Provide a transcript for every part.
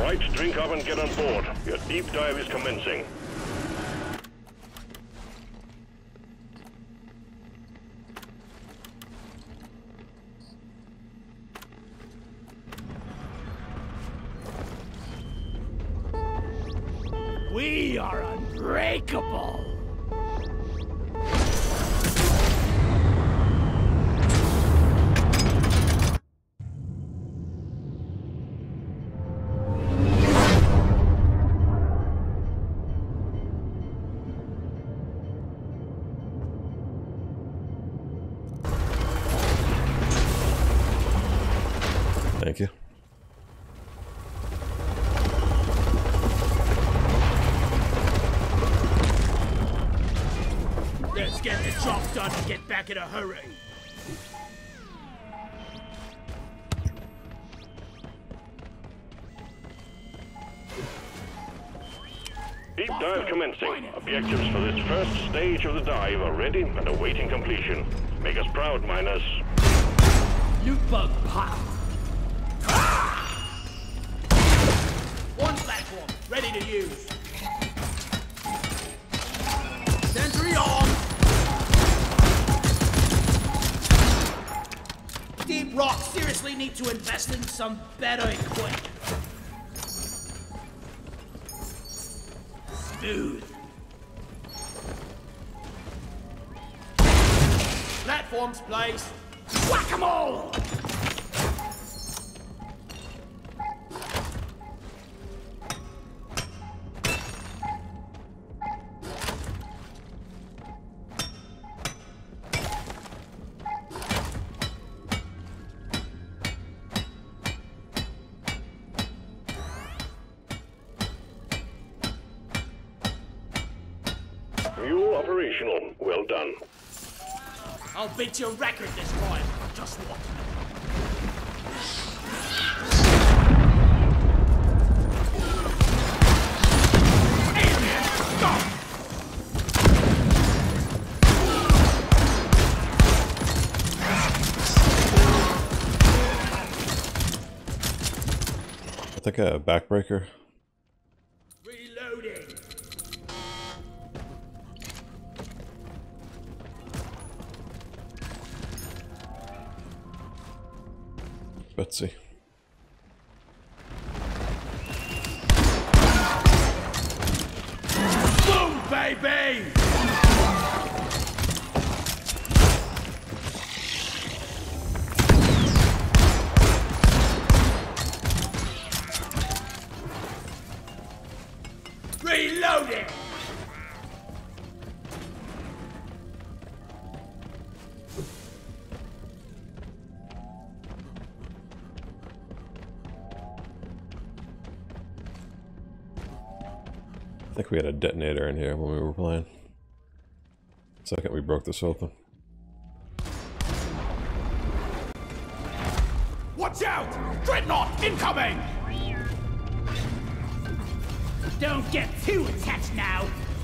right, drink up and get on board. Your deep dive is commencing. We are unbreakable! Thank you. Let's get the job done and get back in a hurry. Deep dive commencing. Objectives for this first stage of the dive are ready and awaiting completion. Make us proud, miners. Loot bug pop. One platform, ready to use. Sentry on! Deep Rock seriously need to invest in some better equipment. Smooth. Platforms placed. Whack-a-mole! Mule operational. Well done. I'll beat your record this time. Just watch. Alien, stop! I think a backbreaker. Reloading. Betsy. Boom, baby! Reloading! I think we had a detonator in here when we were playing. Second we broke this open. Watch out! Dreadnought incoming! Don't get too attached now!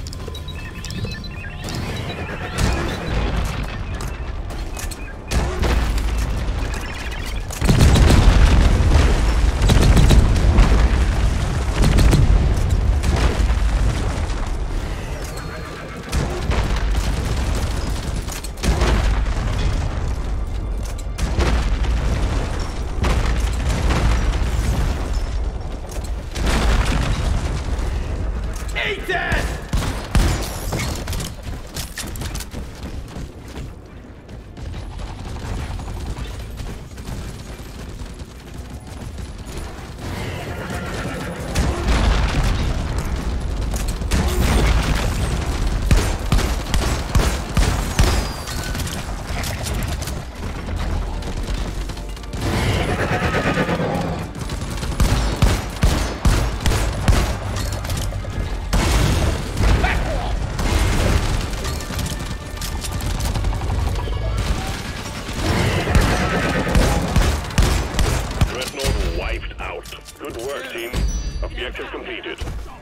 Objective completed.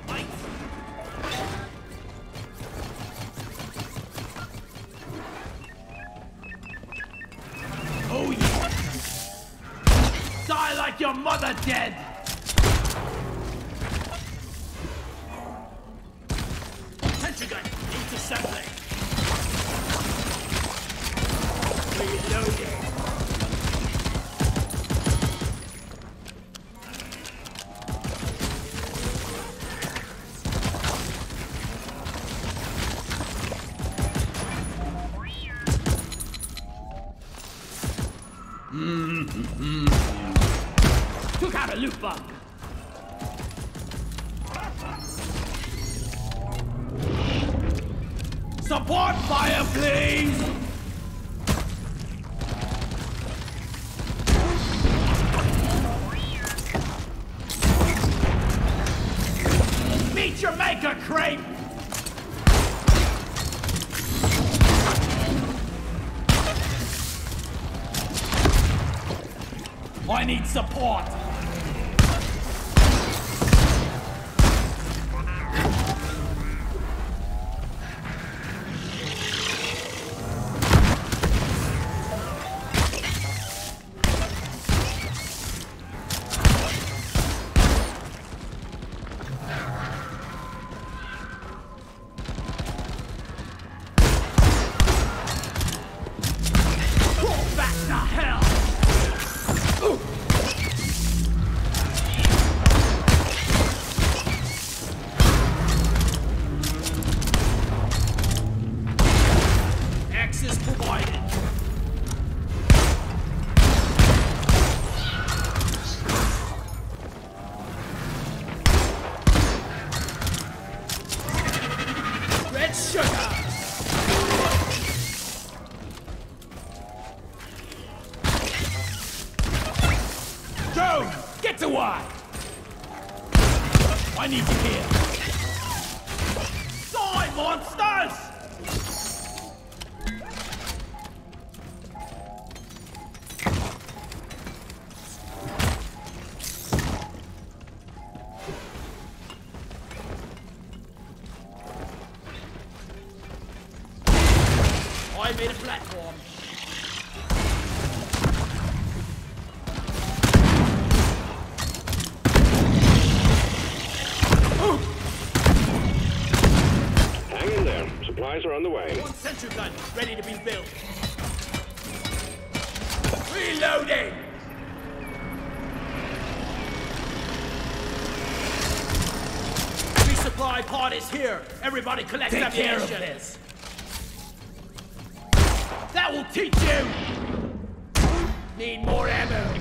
Oh yeah! Die like your mother dead! assembly. Reloading. Took out a loot bug. Support fire, please! Meet your maker, creep! I need support! I need you here. Die, monsters! I made a platform. Supplies are on the way. One sentry gun ready to be built. Reloading! Resupply pod is here. Everybody collect ammunition. Take care of this. That will teach you! Need more ammo.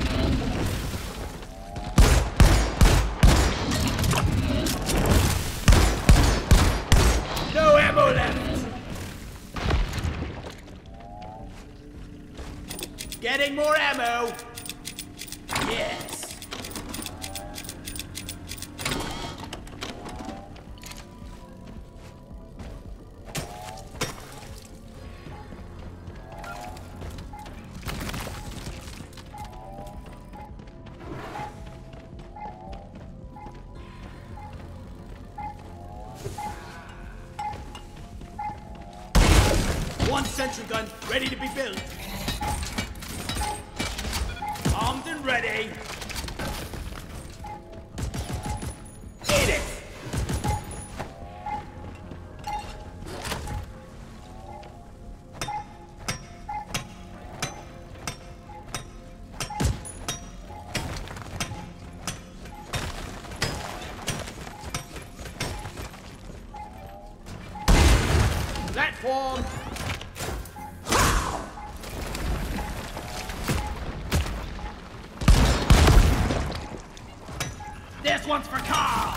No ammo left! Getting more ammo! Yes! One sentry gun ready to be built. Armed and ready. Eat it! Platform! This one's for Carl!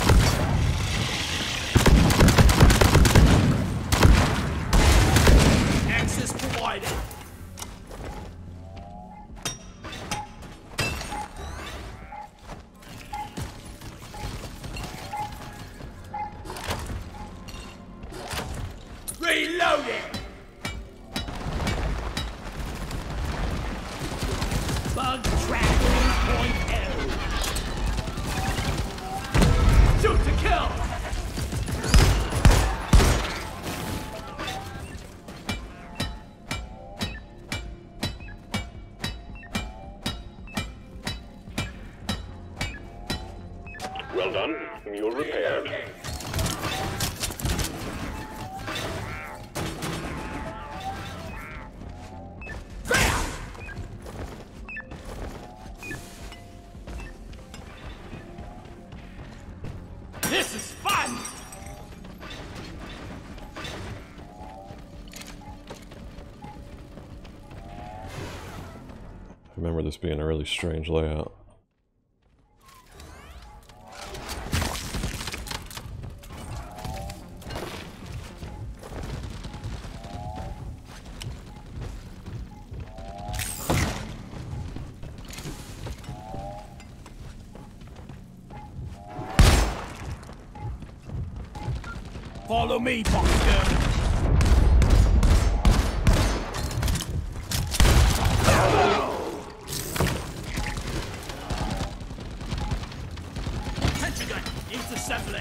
Access provided. Reloading! Bug trap 3.0. Shoot to kill! Well done. You're repaired. remember this being a really strange layout. Follow me, Bosco. Pentagon needs assembling.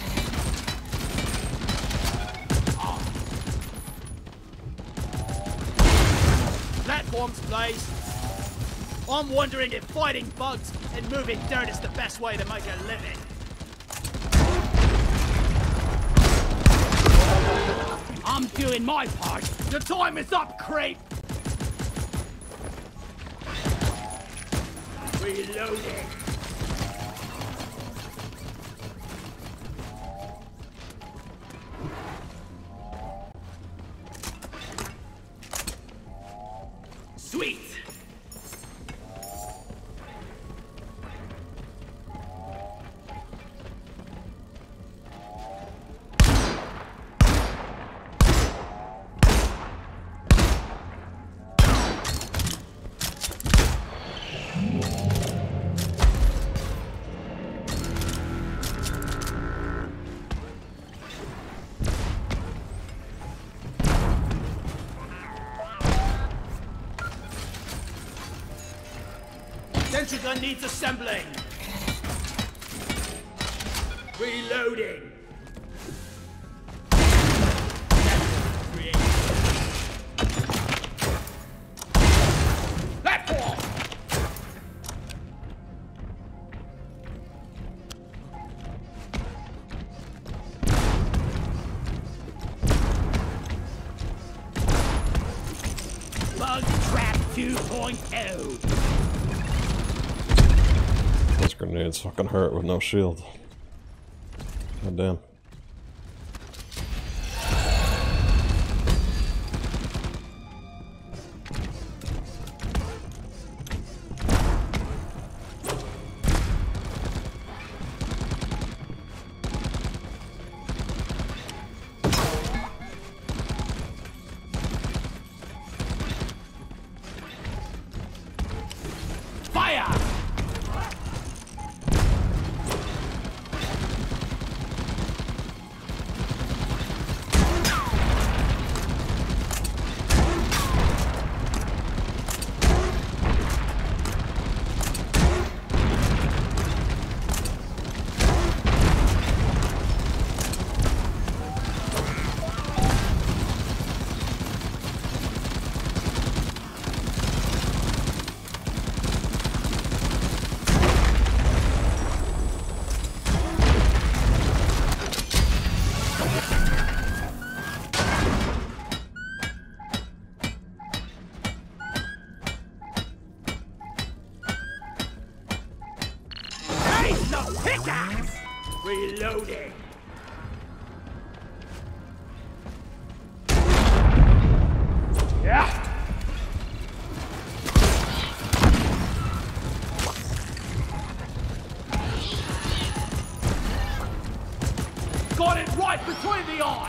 Platforms placed. I'm wondering if fighting bugs and moving dirt is the best way to make a living. I'm doing my part. Your time is up, creep. Reloading. Sweet. Sentry gun needs assembling. Reloading. Platform. Bug trap 2.0. Those grenades fucking hurt with no shield. God damn. Fire! Pickaxe! Reloading. Yeah. Got it right between the eyes.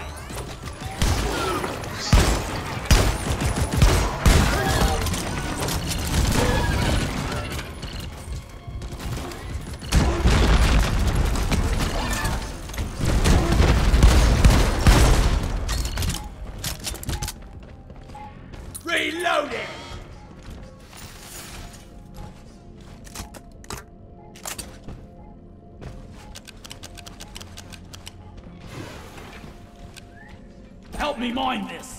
Reloading! Help me mine this!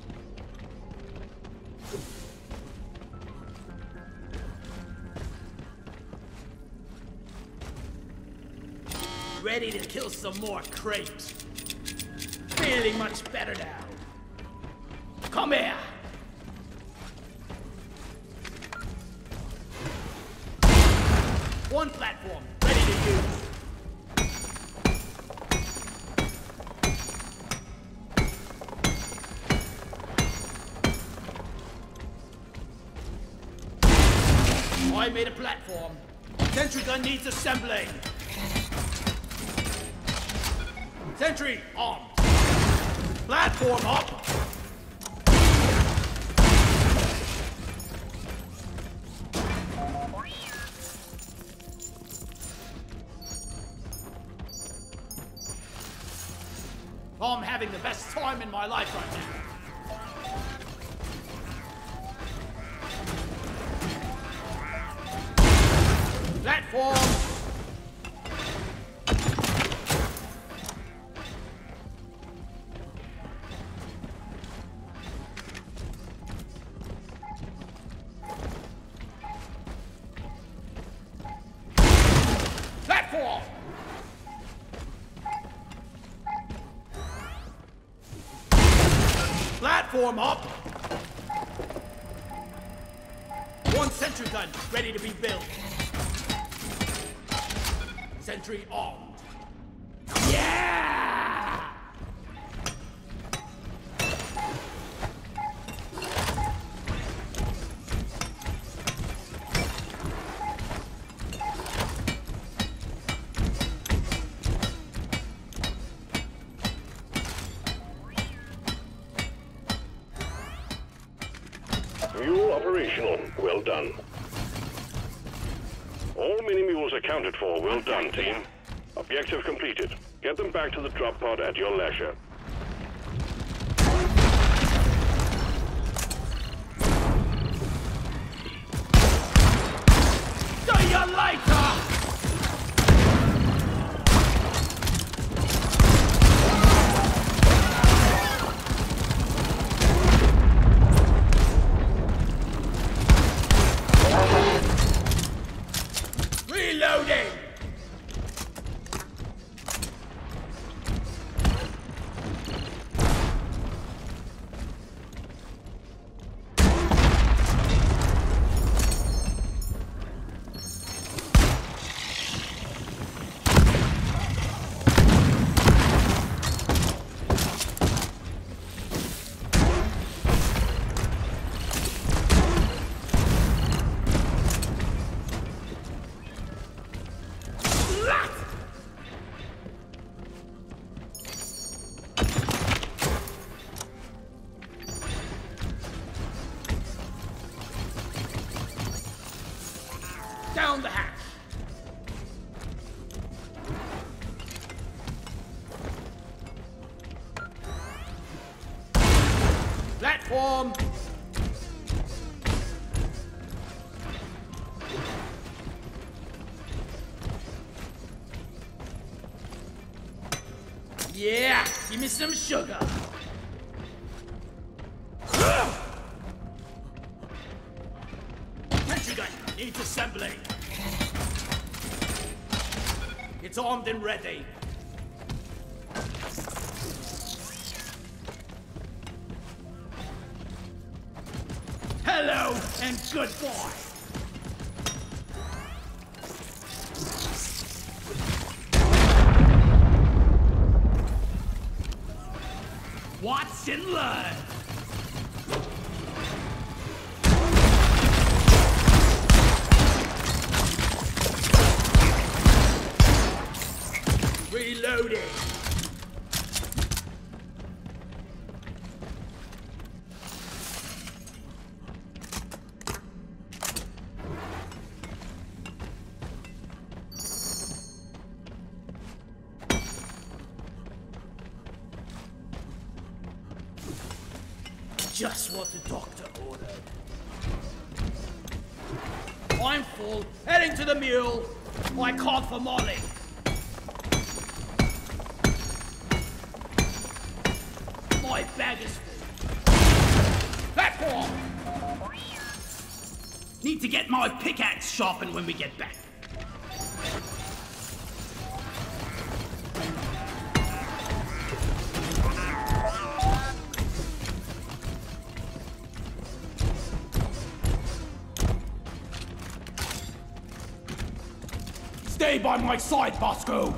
Ready to kill some more crepes. Feeling much better now. Come here! One platform, ready to use. I made a platform. Sentry gun needs assembling. Sentry armed. Platform up. I'm having the best time in my life right now. Platform! Platform! Platform up! One sentry gun ready to be built. Sentry armed. Yeah! Mule operational. Well done. All mini-mules accounted for. Well done, team. Objective completed. Get them back to the drop pod at your leisure. See you later! Reloading! Down the hatch! Platform! Yeah! Give me some sugar! Sentry gun needs assembling! It's armed and ready. Hello and goodbye. Watch and learn. Reloading! Just what the doctor ordered. I'm full, heading to the mule. I can't for Molly. My bag is full. Platform! Need to get my pickaxe sharpened when we get back. Stay by my side, Bosco!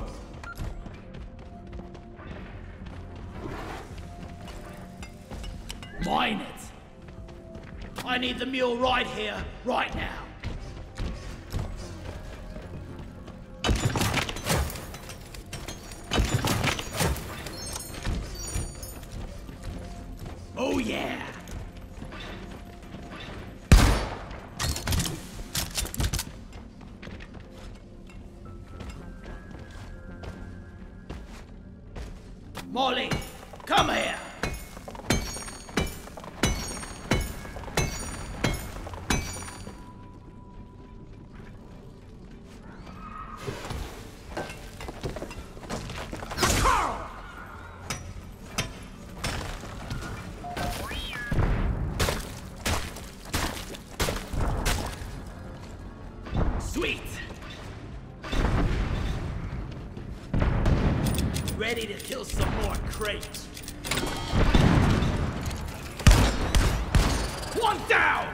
Mine it. I need the mule right here, right now. Molly, come here! Sweet! Ready to kill some more crates. One down!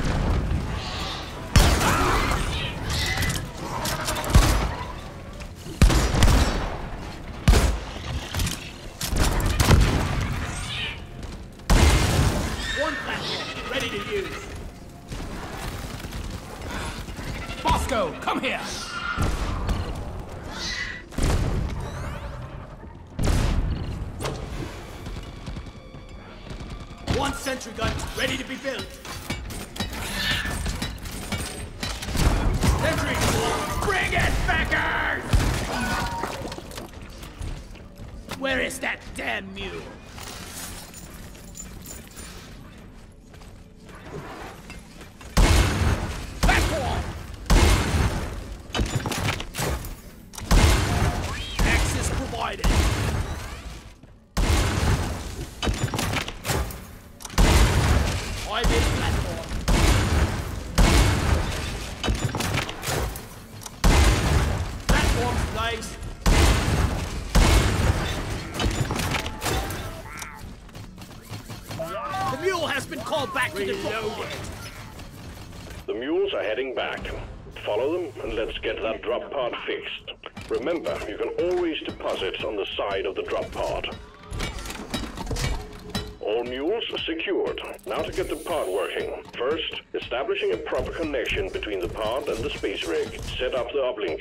One platform, ready to use. Bosco, come here! One sentry gun ready to be built. Sentry, bring it, Beckers! Where is that damn mule? Platform! Access provided. Avid platform. Platforms placed. The mule has been called back to the drop. The mules are heading back. Follow them and let's get that drop pod fixed. Remember, you can always deposit on the side of the drop pod. All mules secured. Now to get the pod working. First, establishing a proper connection between the pod and the space rig. Set up the uplink.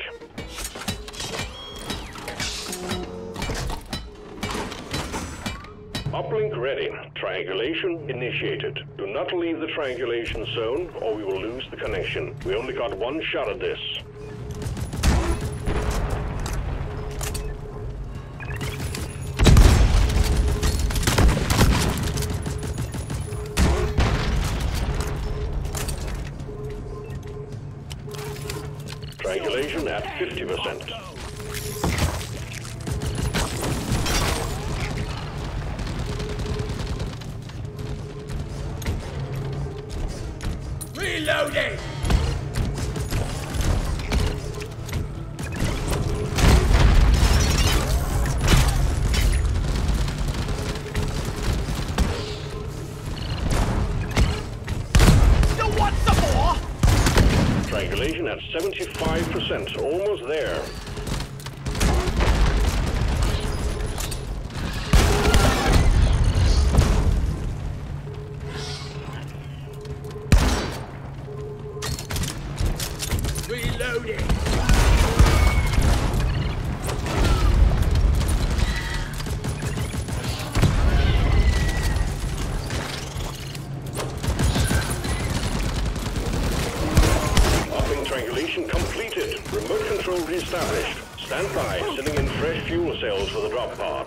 Uplink ready. Triangulation initiated. Do not leave the triangulation zone or we will lose the connection. We only got one shot at this. Triangulation at 50%. Reloading! You want some more? Triangulation at 75%, almost there. Reloading! Triangulation completed. Remote control reestablished. Stand by, sending in fresh fuel cells for the drop pod.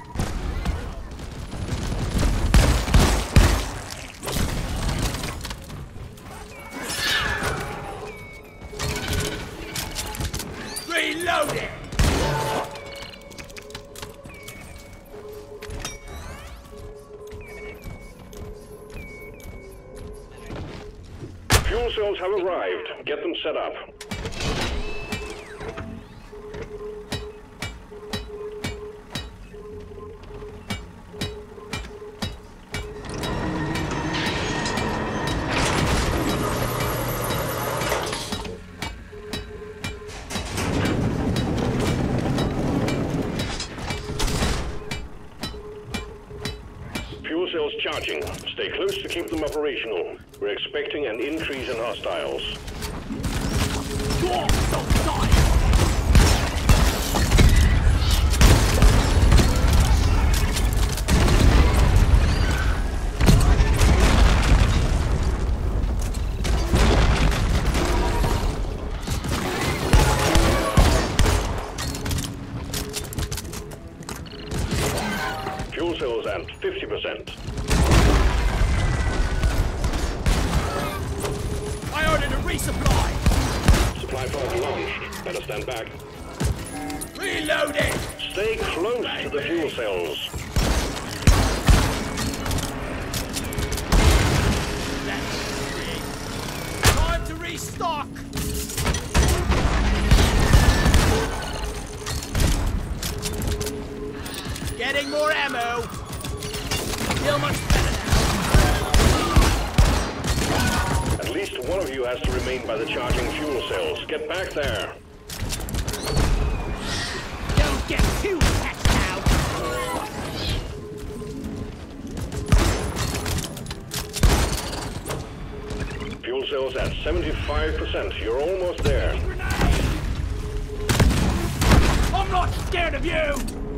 Reloading! Fuel cells have arrived. Get them set up. Fuel cells charging. Stay close to keep them operational. We're expecting an increase in hostiles. Don't die! 50%. I ordered a resupply. Supply pod launched. Better stand back. Reloading. Stay close to the fuel cells. Time to restock. Getting more ammo. Feel much better now. At least one of you has to remain by the charging fuel cells. Get back there. Don't get too attached now. Fuel cells at 75%. You're almost there. I'm not scared of you.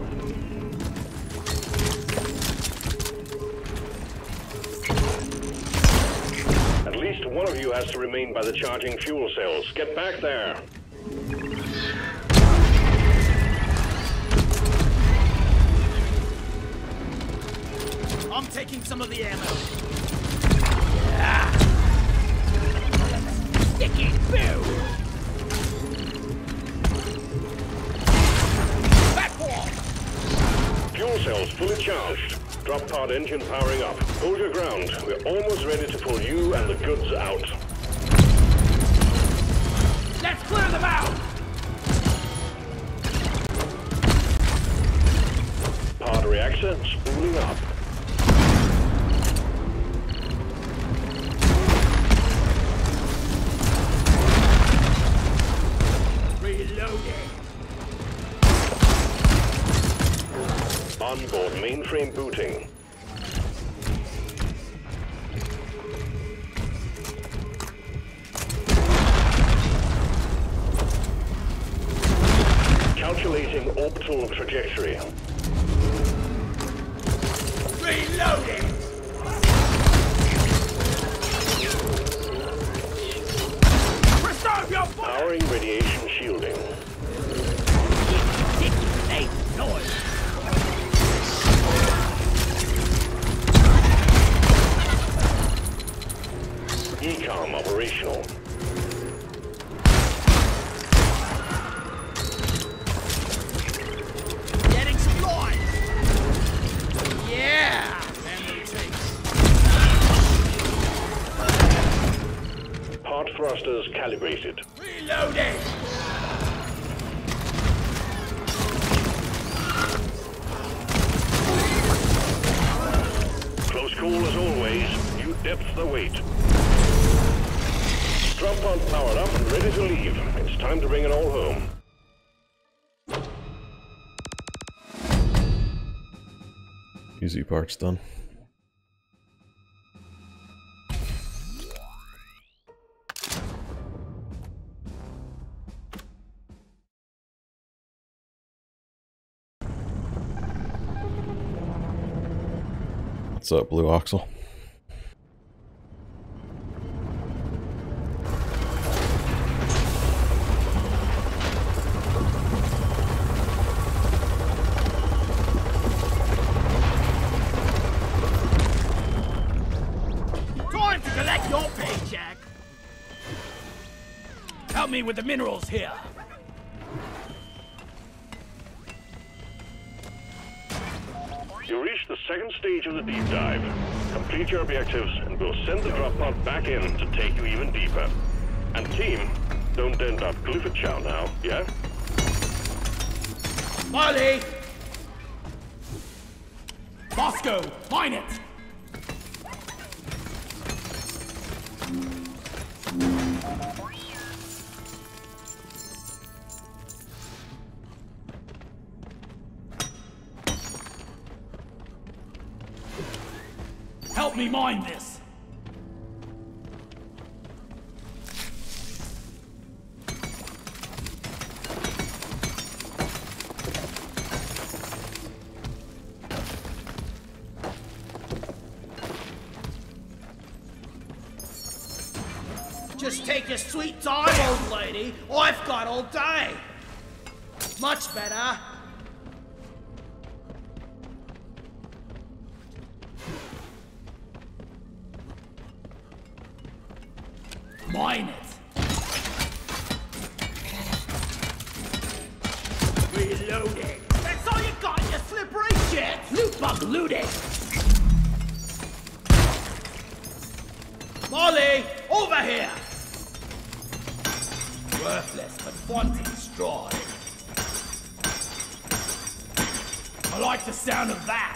At least one of you has to remain by the charging fuel cells. Get back there. I'm taking some of the ammo. Sticky boo! Back wall! Fuel cells fully charged. Drop pod engine powering up. Hold your ground. We're almost ready to pull you and the goods out. Let's clear them out! Pod reactor spooling up. Reloading. Onboard mainframe booting. Calculating orbital trajectory. Reloading! Preserve your fire! Powering radiation shielding. Hey, noise! ECOM operational. Getting supplies! Yeah! Memory takes. Pod thrusters calibrated. Reloading! Close call as always. You depth the weight. Drop pod powered up and ready to leave. It's time to bring it all home. Easy part's done. What's up, Blue Oxel? Time to collect your paycheck! Help me with the minerals here. You reach the second stage of the deep dive. Complete your objectives and we'll send the drop pod back in to take you even deeper. And team, don't end up Clifford Chow now, yeah? Molly! Bosco, mine it! Help me mine this! Just take your sweet time, old lady. I've got all day. Much better. Mine it. Reloading. That's all you got, you slippery shit! Loot bug looted! Molly, over here! Worthless, but fun to destroy. I like the sound of that.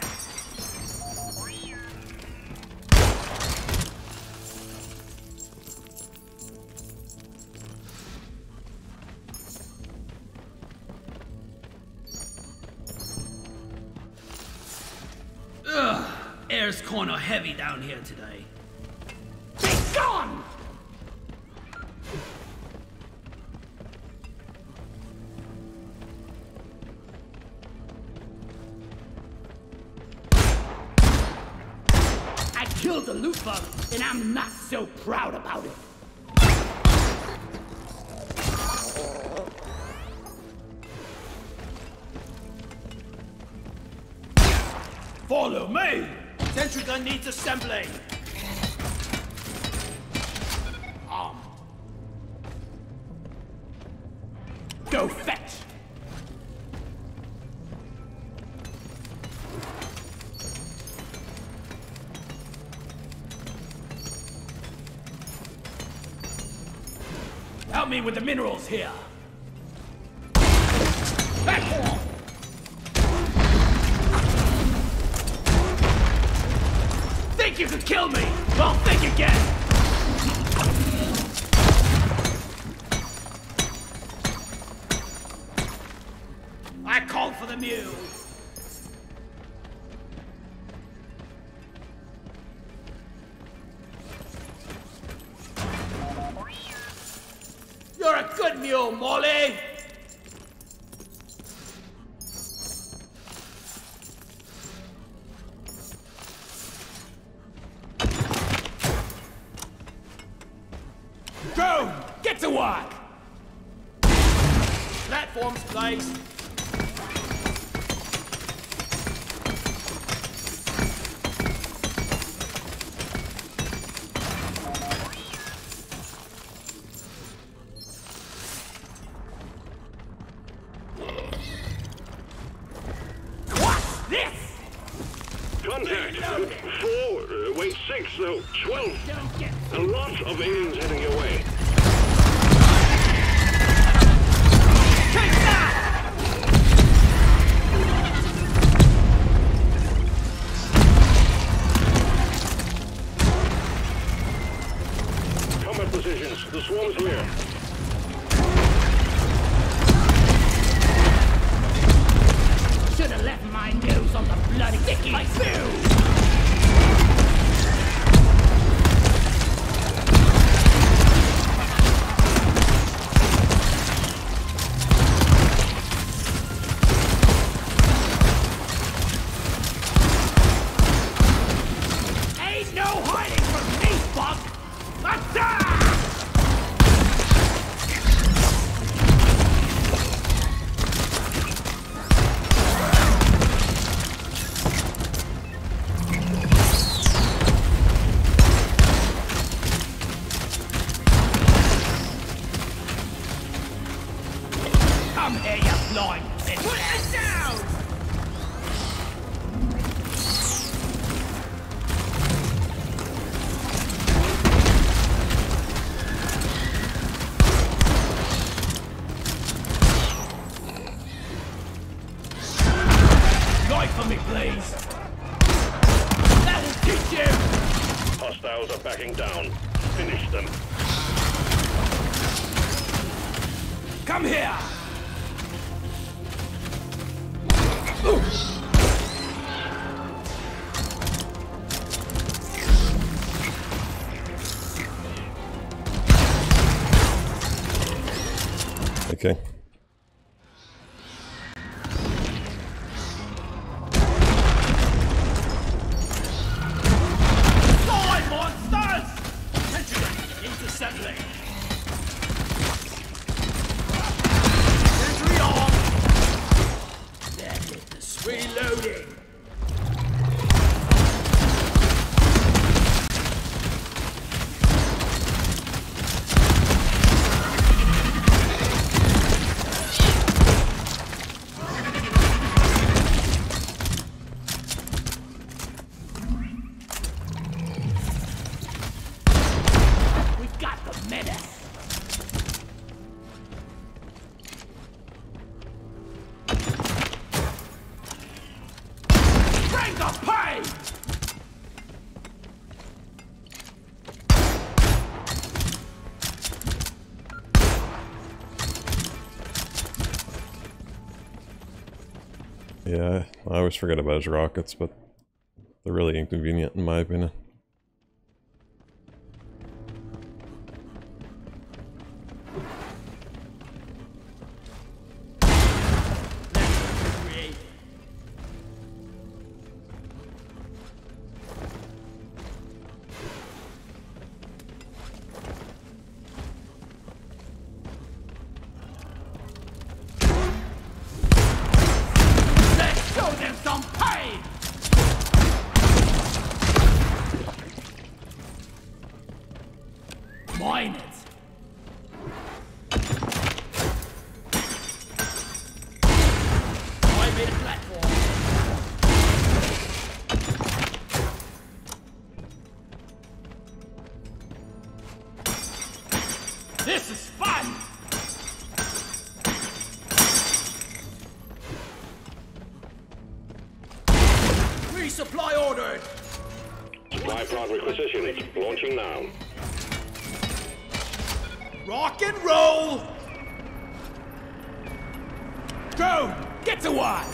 Ugh, air's kinda heavy down here today. Be gone! I killed the loot bug, and I'm not so proud about it. Follow me! Sentry gun needs assembling. Go fetch! Help me with the minerals here. Platform! Think you could kill me? Well, think again! I called for the mule! You're a good mule, Molly! Drone, get to work! Platforms placed. Wait, 6, no, 12. A lot of aliens heading your way. Take that! Combat positions. The swarm's here. Should have left my nose on the bloody sticky. My fuse! Come here, you blind bitch! Put it down! Light for me, please! That will teach you! Hostiles are backing down. Finish them. Come here! Okay. Die, monsters! Attention! Intercepting! Sentry on! That's it, reloading! Yeah, I always forget about his rockets, but they're really inconvenient in my opinion. Mine it. I made a platform. This is fun. Resupply ordered. Supply pod requisitioned. Launching now. Rock and roll! Go! Get to work!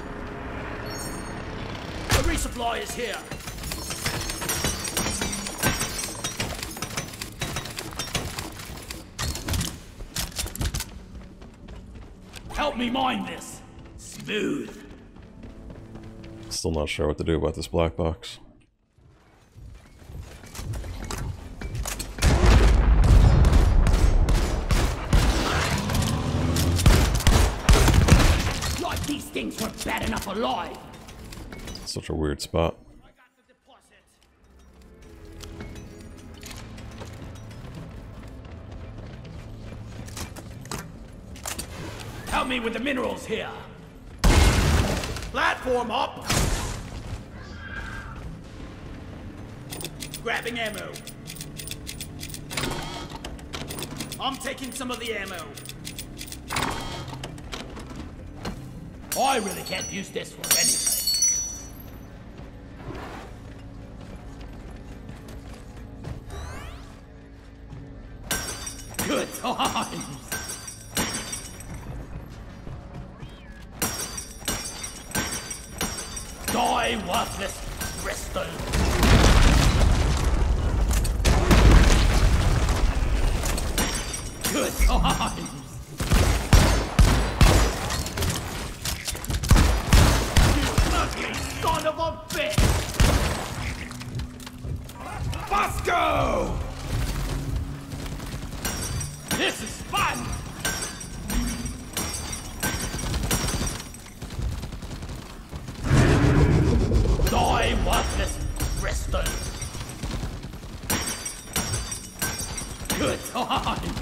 The resupply is here. Help me mine this. Smooth. Still not sure what to do about this black box. These things were bad enough alive. Such a weird spot. I got the deposit. Help me with the minerals here. Platform up. Grabbing ammo. I'm taking some of the ammo. I really can't use this for anything. Good times! Die, worthless crystal! Good times! Son of a bitch! Bosco! This is fun! Die, worthless crystal! Good time!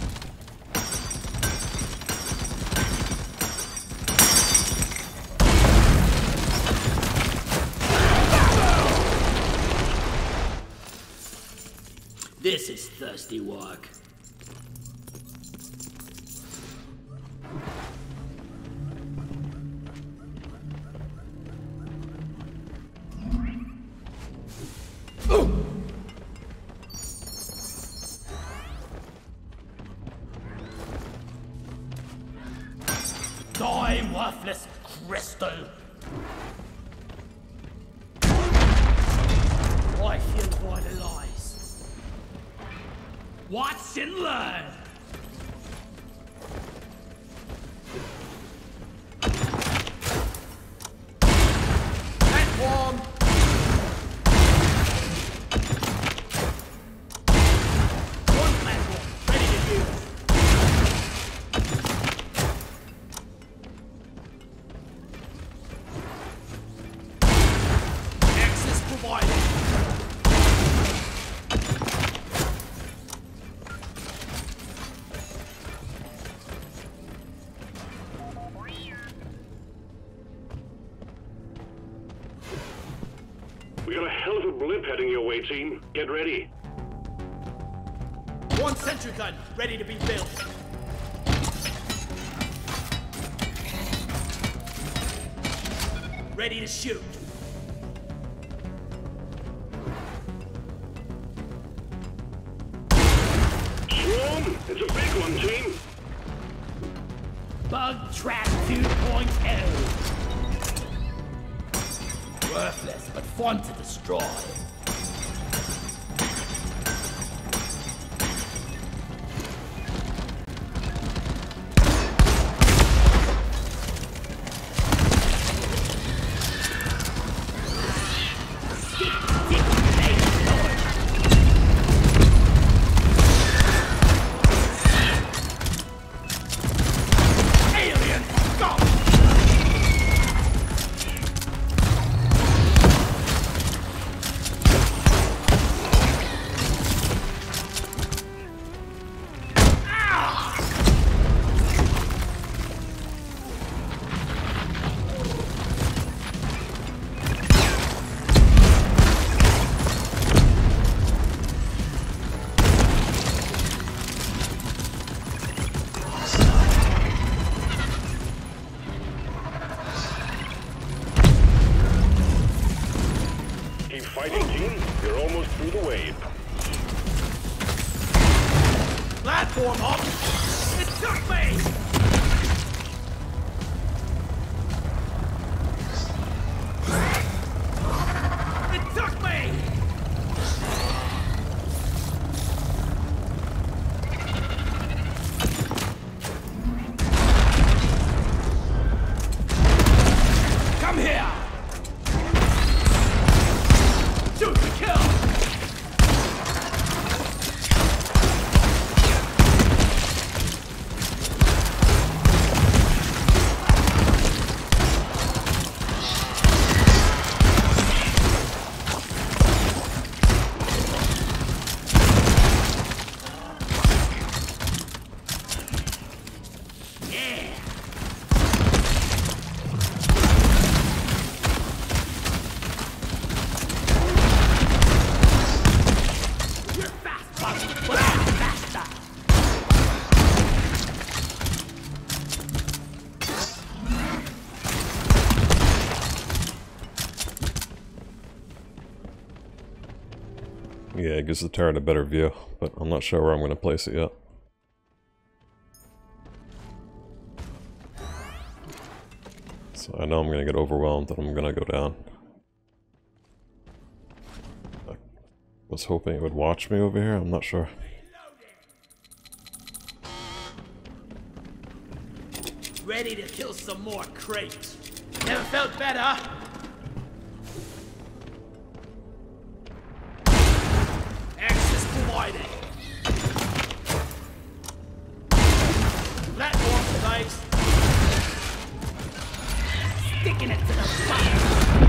This is thirsty work. Die, worthless crystal! I feel vitalized. Watch and learn! Platform! One platform, ready to use. Access provided. We got a hell of a blip heading your way, team. Get ready. One sentry gun, ready to be built. Ready to shoot. Swarm, it's a big one, team. Bug Trap 2.0. Worthless, but fun to destroy. Fighting team, you're almost through the wave. Platform up! It took me! It took me! Come here! Shoot to kill! Yeah, it gives the turret a better view, but I'm not sure where I'm going to place it yet. So I know I'm going to get overwhelmed and I'm going to go down. I was hoping it would watch me over here, I'm not sure. Ready to kill some more crates. Never felt better. Access provided. Platform device. Sticking it to the fire.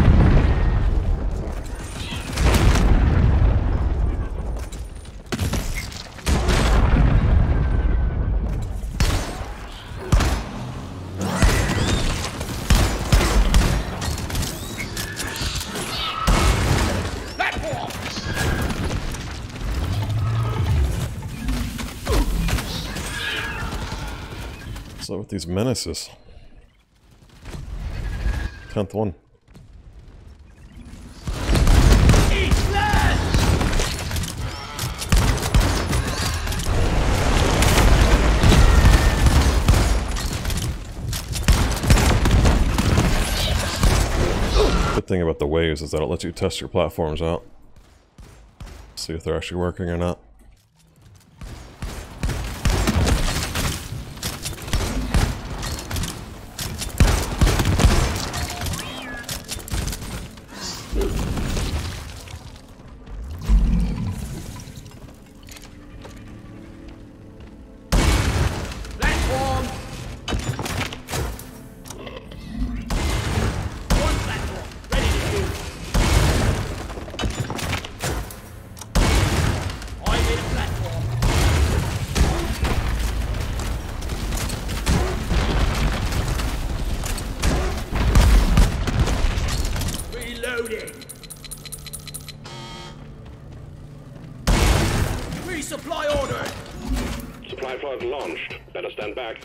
So with these menaces. 10th one. Good thing about the waves is that it lets you test your platforms out. See if they're actually working or not. Resupply order! Supply pod launched. Better stand back.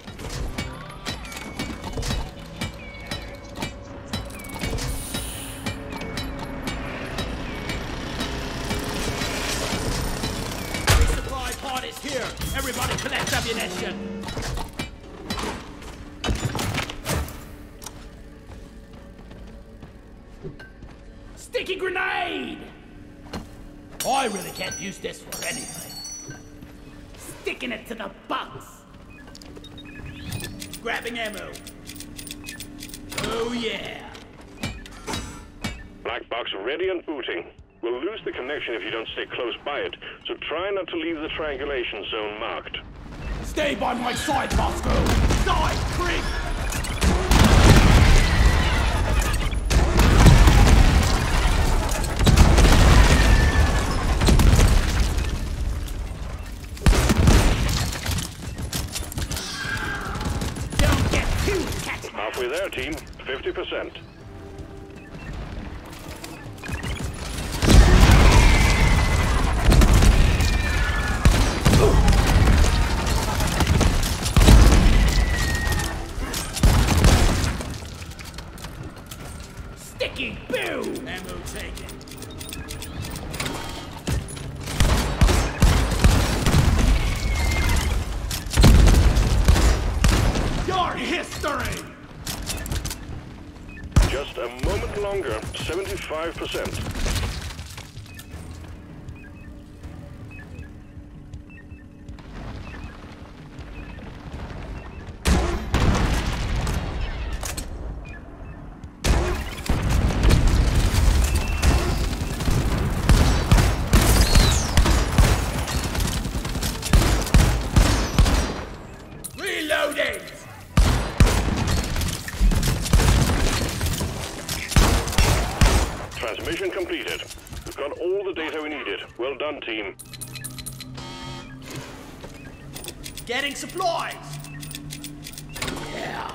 Resupply pod is here! Everybody collect ammunition! Sticky grenade! I really can't use this for anything. Sticking it to the bugs. Grabbing ammo. Oh yeah. Black box ready and booting. We'll lose the connection if you don't stay close by it, so try not to leave the triangulation zone marked. Stay by my side, Bosco! Die, creep! Don't get too catchy! Halfway there, team. 50%. Sticky boo! Ammo taken. Your history! Just a moment longer. 75%. Transmission completed. We've got all the data we needed. Well done, team. Getting supplies! Yeah.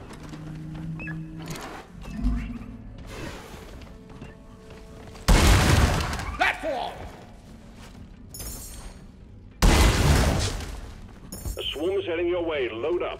Platform! A swarm is heading your way. Load up.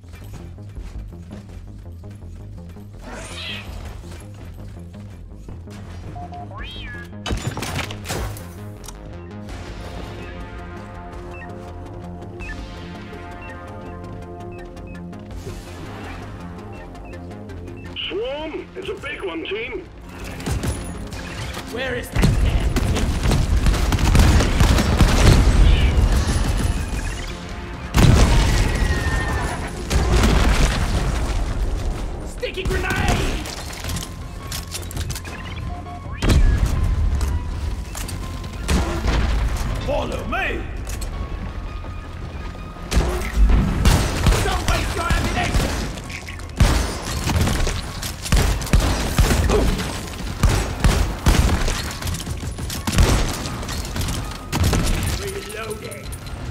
Swarm! It's a big one, team! Where is that damn thing? Sticky grenade! Follow me! Don't waste your ammunition! Reloading!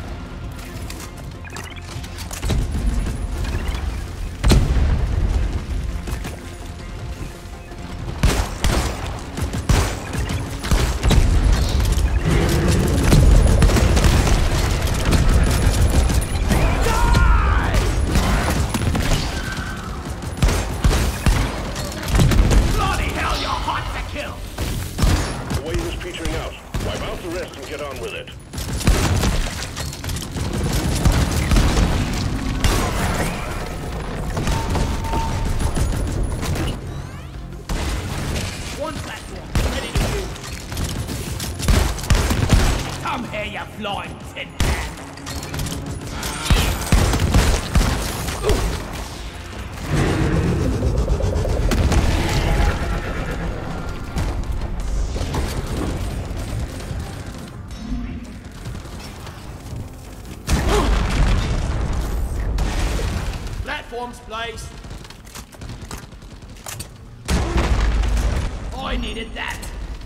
Get on with it. One platform, ready to move. Come here, you flying tin man. Platforms placed. I needed that.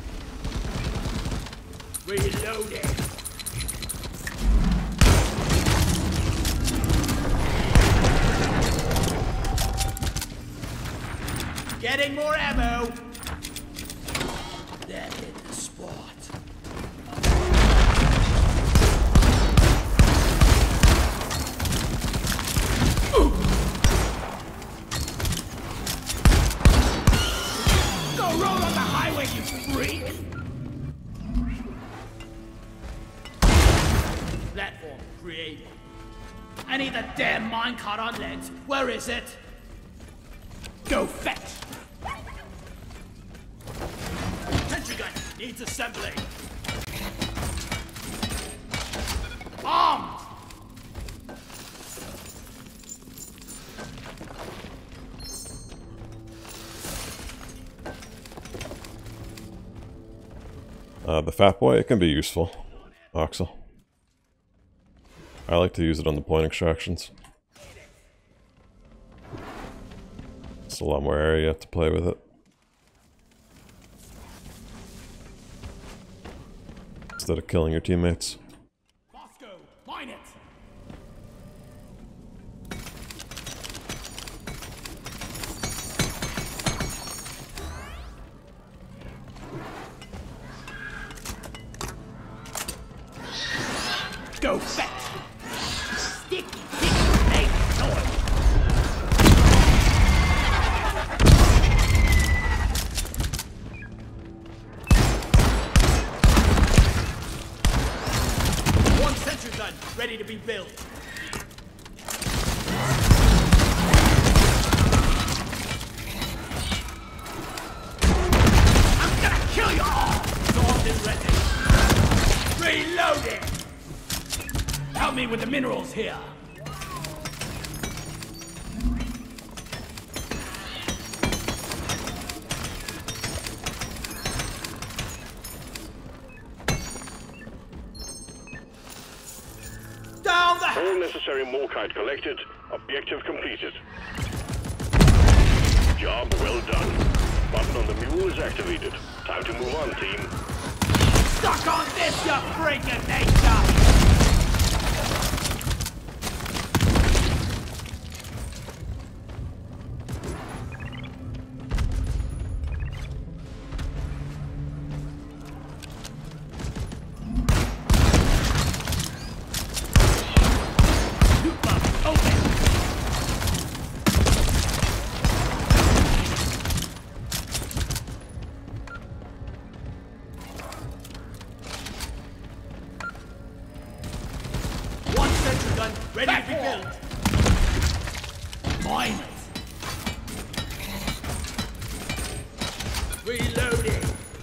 Reloading. Getting more ammo. That hit the spot. Roll on the highway, you freak! Platform created. I need the damn minecart on legs. Where is it? Go fetch! Needs assembly. Armed! The Fat Boy, it can be useful. Oxel. I like to use it on the point extractions. It's a lot more area to play with it. Instead of killing your teammates. Bosco, mine it! Go fetch! Sticky, make noise! One sentry gun, ready to be built. I'm gonna kill you all! Armed and ready. Reloading! Help me with the minerals here. Down the All necessary Morkite collected. Objective completed. Job well done. Button on the mule is activated. Time to move on, team. stuck on this, you freaking nature! Ready to be built. Mine it. Reloading.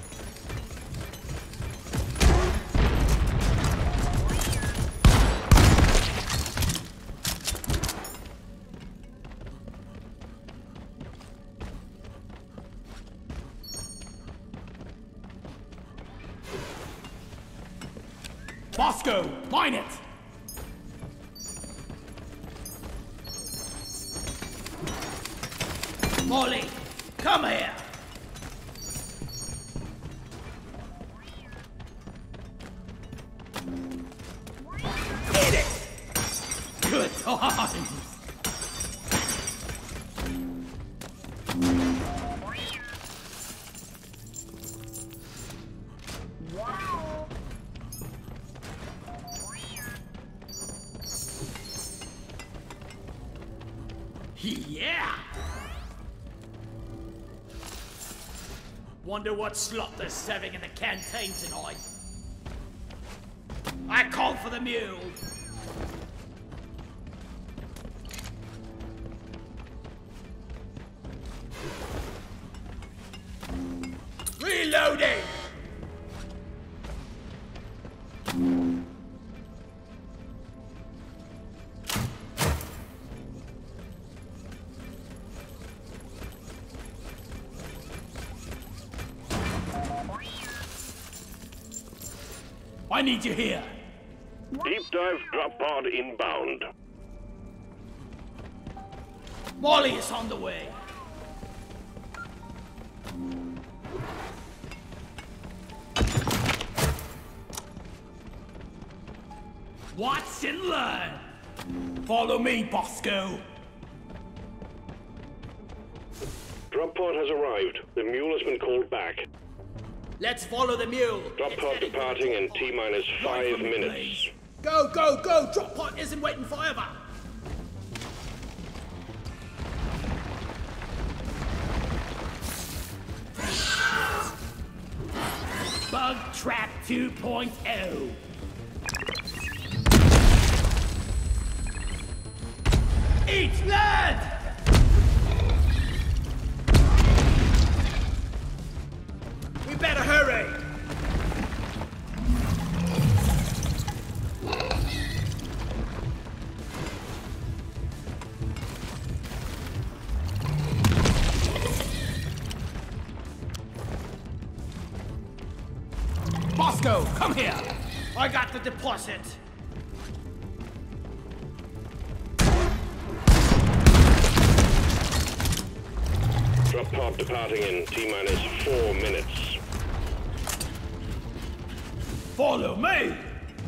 Bosco, mine it. Molly, come here! Hit it! Good times! Yeah! Wonder what slot they're serving in the canteen tonight. I called for the mule. Reloading! I need you here. Deep dive drop pod inbound. Molly is on the way. Watch and learn. Follow me, Bosco. Drop pod has arrived. The mule has been called back. Let's follow the mule. Drop pod departing in T-minus 5 minutes. Go, go, go! Drop pod isn't waiting forever. Bug Trap 2.0. Eat land! We better hurry! Here, I got the deposit. Drop pod departing in T-minus 4 minutes. Follow me!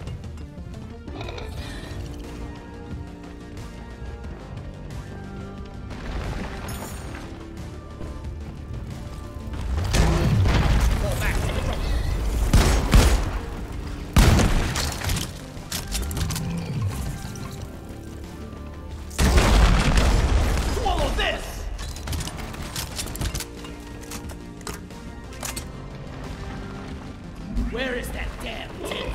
Where is that damn thing?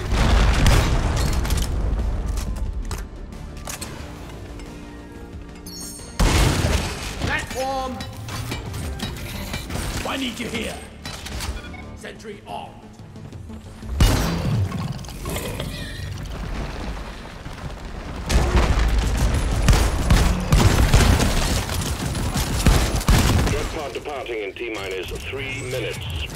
Platform! I need you here. Sentry armed. Drop pod departing in T-minus 3 minutes.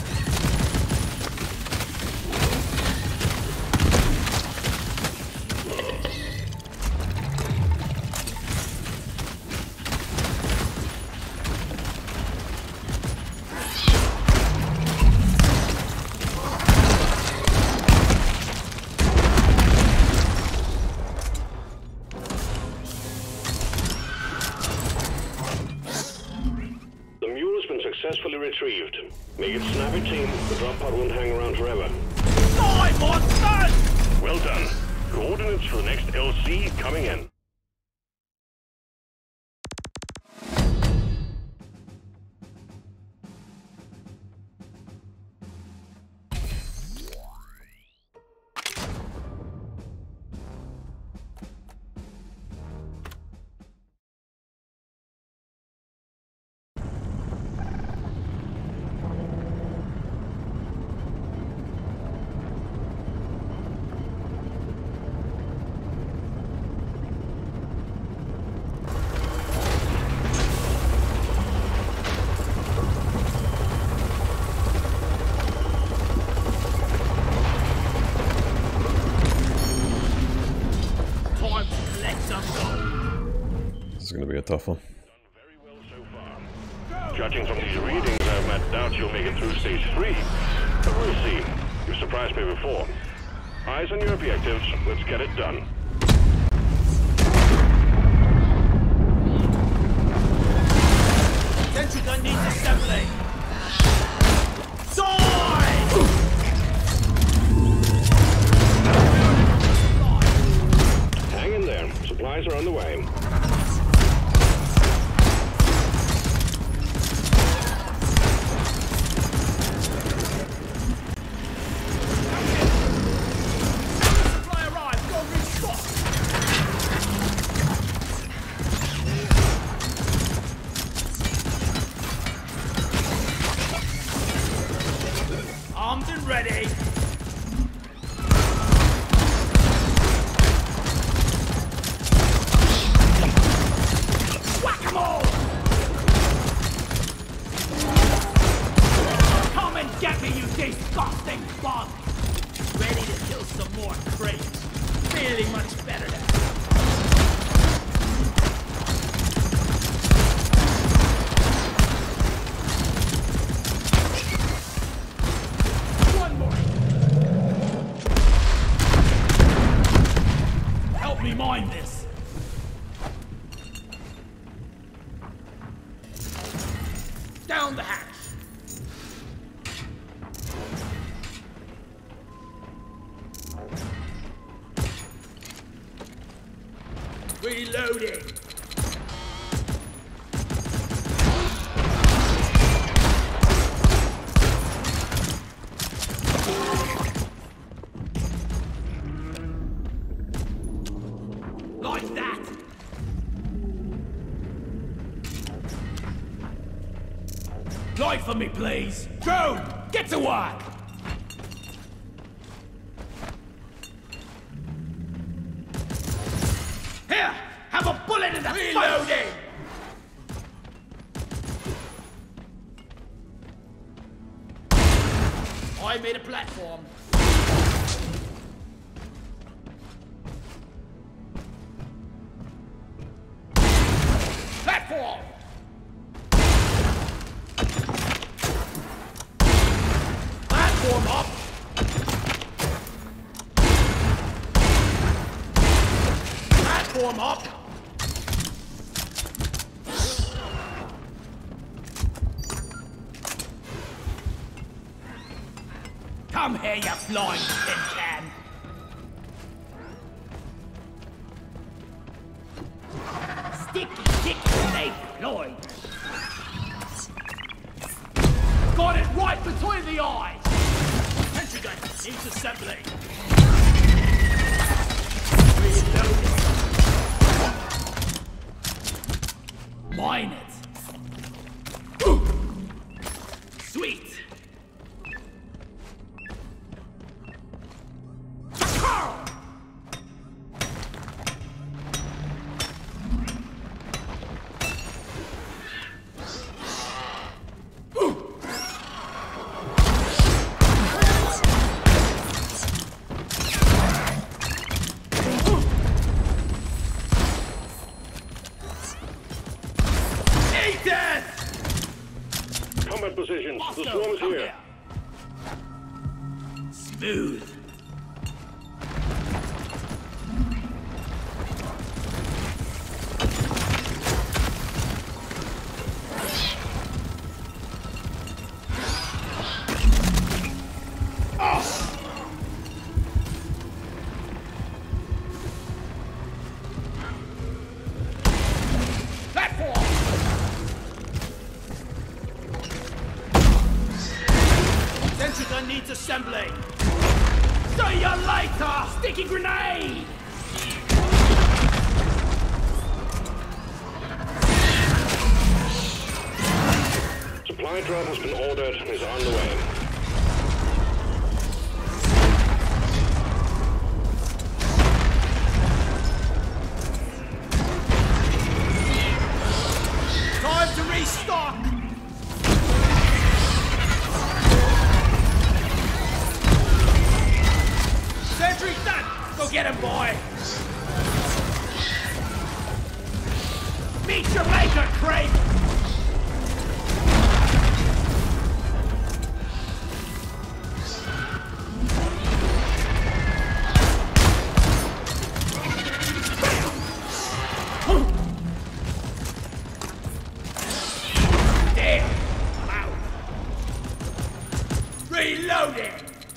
Successfully retrieved. Make it snappy, team. The drop pod won't hang around forever. Die, monsters! Well done. Coordinates for the next LC coming in. This is going to be a tough one. Very well so far. Judging from these readings, I have my doubts you'll make it through stage 3. But we'll see. You've surprised me before. Eyes on your objectives. Let's get it done. Sentry gun needs assembly. Die! Hang in there. Supplies are on the way. Armed and ready. Whack-a-mole! Come and get me, you disgusting bug! Ready to kill some more crates. Feeling much better now. Mind this. Down the hatch. Reloading. Like that! Light for me, please! Drone! Get to work! Here! Have a bullet in the reloading! I made a platform. Platform! Platform up! Platform up! Come here, you flying tin can! Sticky grenade deployed! Got it right between the eyes! Sentry gun needs assembling! Reloading! Mine it! Ooh. Sweet! Positions. Bosco, the swarm is here. Smooth. Needs assembling. See you later, sticky grenade! Supply drop has been ordered and is on the way. Time to restock! Sentry's done! Go get him, boy! Meet your maker, Crate! Damn! I'm out! Reloading!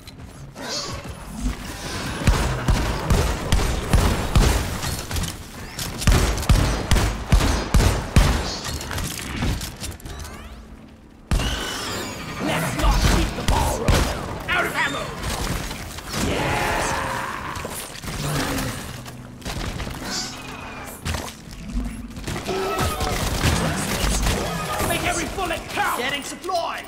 Getting supplies!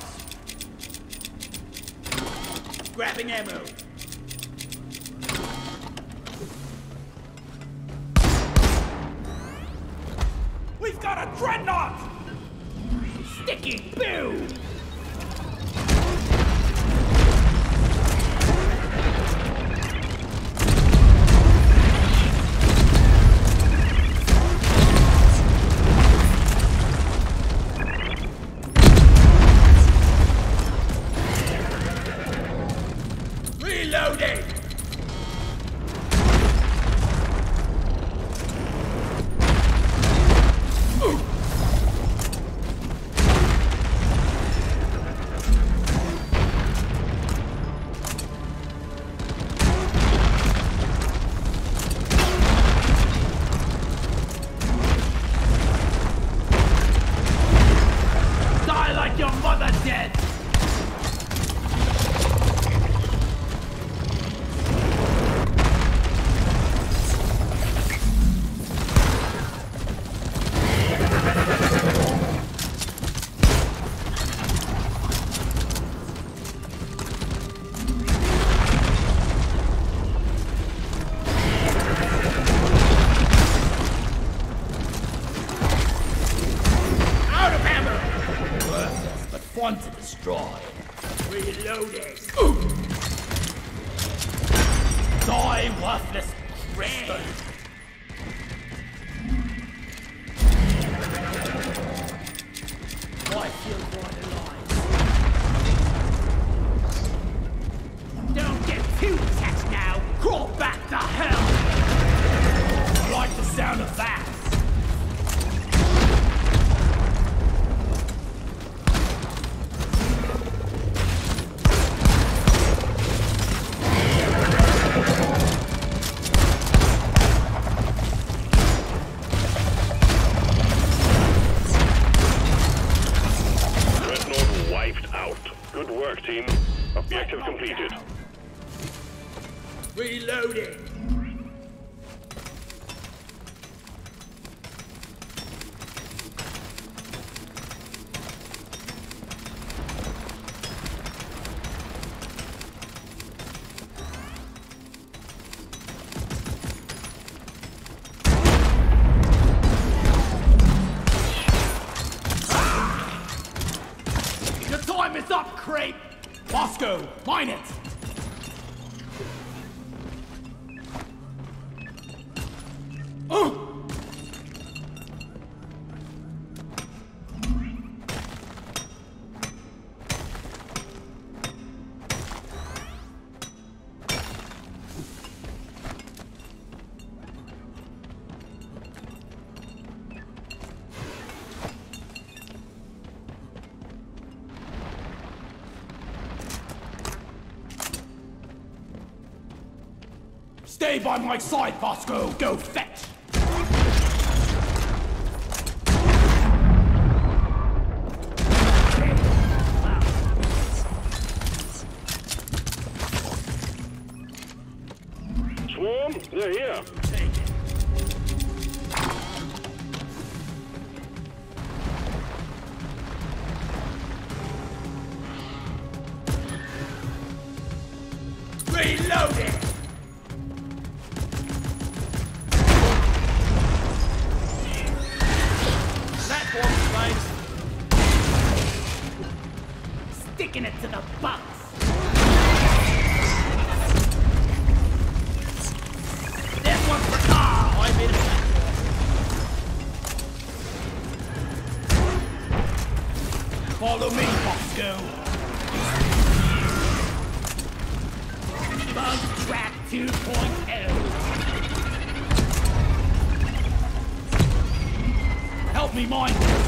Grabbing ammo. We've got a dreadnought! Sticky boo! Reloading! Die like your mother dead! One to destroy. Reloading. Die, worthless crystal. objective completed. Reloading. Your time is up, creep. Bosco, mine it. Stay by my side, Bosco. Go fetch. Swarm, they're here. Take it. Reloading. Sticking it to the box. This one's for I made a platform. Follow me, Bosco. Bug Trap 2.0. Help me mine this.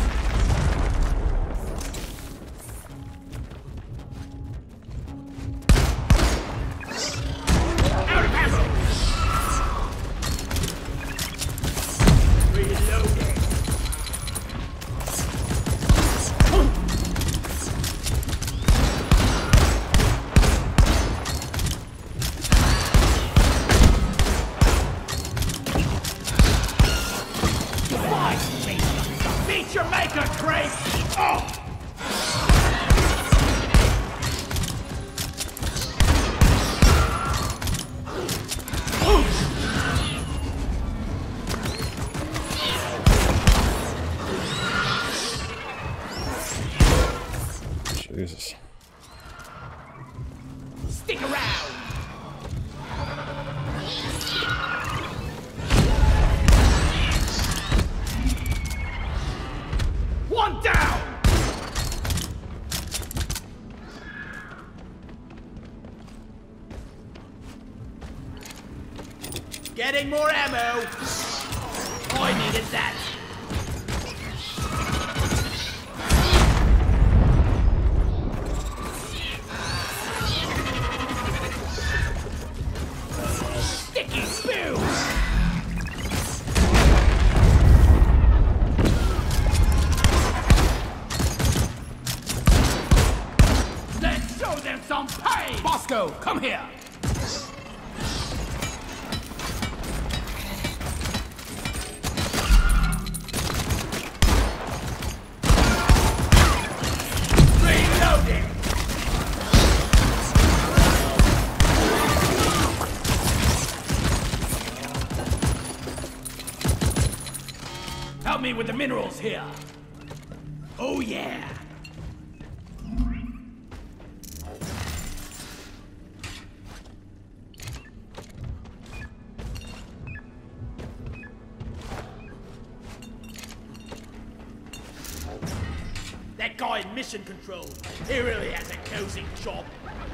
Jesus. Stick around. One down. Getting more ammo. I needed that. Bosco, come here! Reloading! Help me with the minerals here. Oh yeah! That guy in mission control, he really has a cozy job.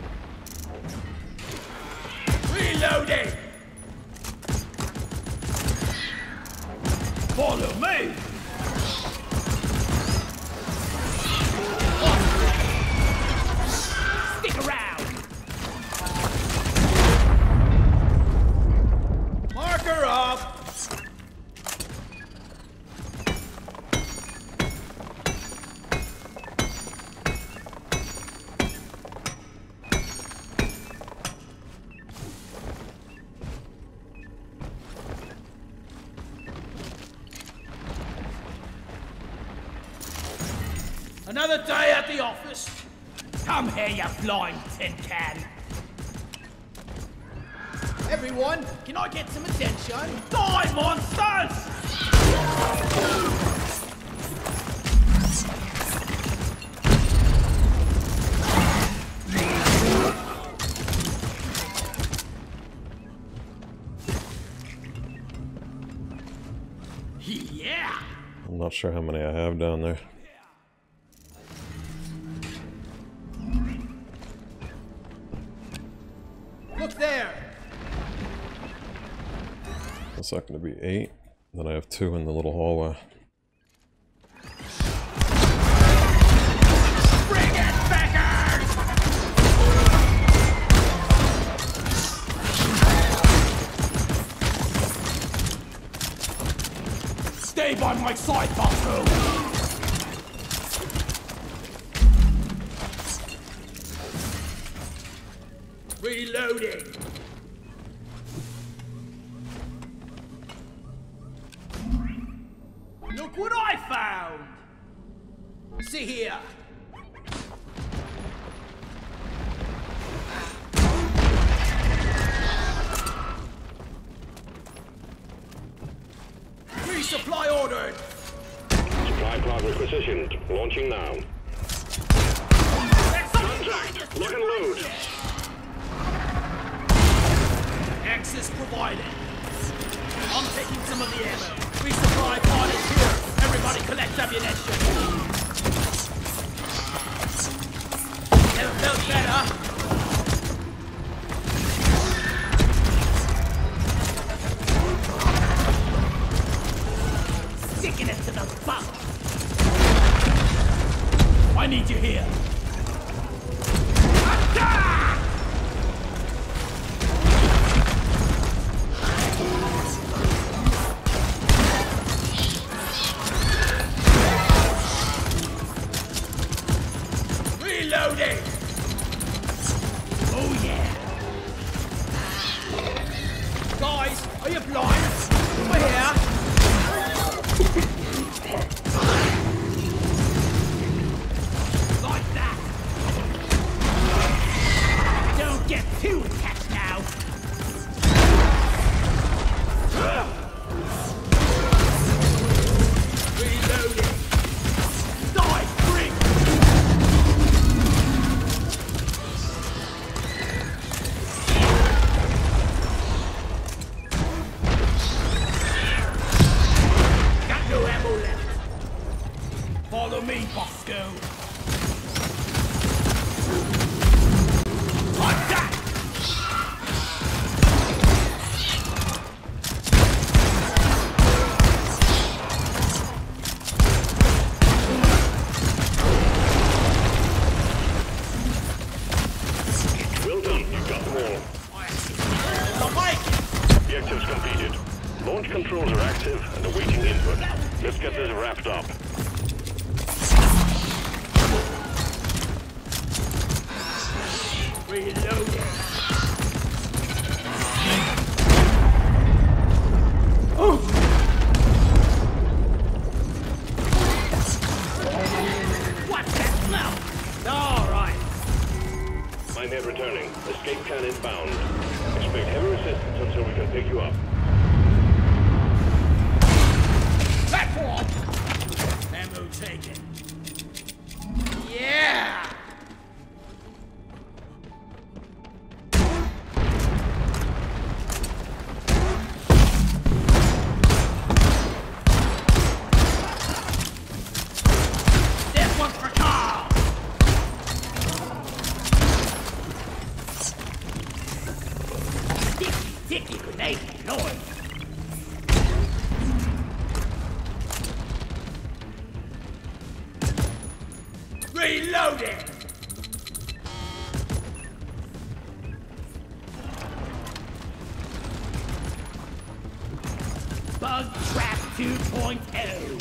Reloading! Follow me! Stick around. Marker up! Another day at the office. Come here, you flying tin can. Everyone, can I get some attention? Die, monsters! Yeah! I'm not sure how many I have down there. Look there! That's not going to be 8. Then I have 2 in the little hallway. Bring it, beggars! Stay by my side, Bosco! Reloading! Look what I found! See here! Resupply ordered! Supply pod requisitioned. Launching now. Contact! Lock and load! Access provided. I'm taking some of the ammo. Resupply pod is here. Everybody collect ammunition. Never felt better. Sticking it to the butt! I need you here. Attack! Reloading! Oh yeah! Guys, are you blind? We're here. Like that! Don't get too attached now! Reloading. Die, freak! Got no ammo left. Follow me, Bosco. Like that! Well done. You got them all. The mic! Objectives completed. Launch controls are active and awaiting input. Let's get this wrapped up. Reloading. What's that smell? All right. Minehead returning. Escape can inbound. Expect heavy resistance until we can pick you up. Platform! Ammo taken. Yeah! This one's for Carl! Sticky grenade noise. Reloading! Bug Trap 2.0.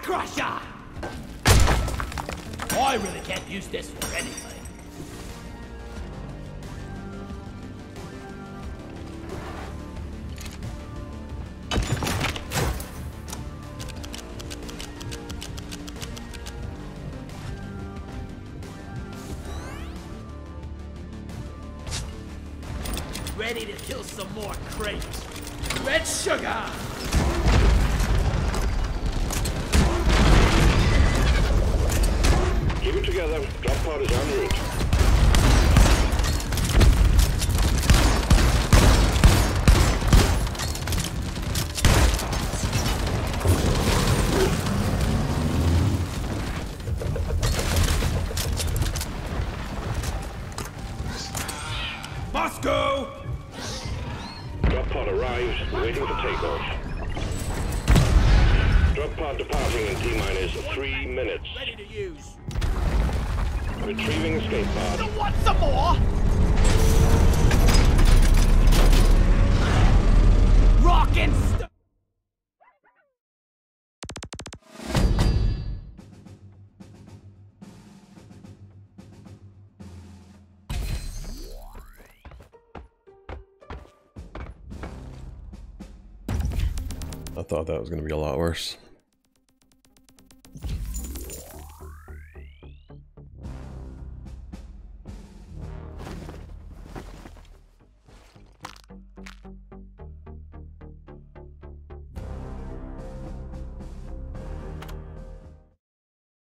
crusher! I really can't use this for anything. Ready to kill some more crates. Red sugar! Keep it together. Drop pod is en route. Bosco! Drop pod arrives, waiting for takeoff. Drop pod departing in T-minus 3 minutes. Ready to use. Retrieving escape pod. You want some more? Rock and st- I thought that was going to be a lot worse.